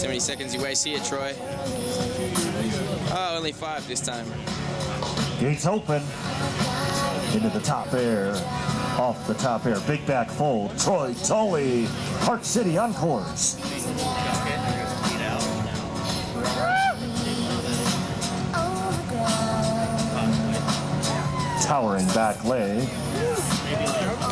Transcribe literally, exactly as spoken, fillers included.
See how many seconds you waste here, Troy. Oh, only five this time. Gates open. Into the top air. Off the top air. Big back fold. Troy Tully. Park City Encores. Towering back leg.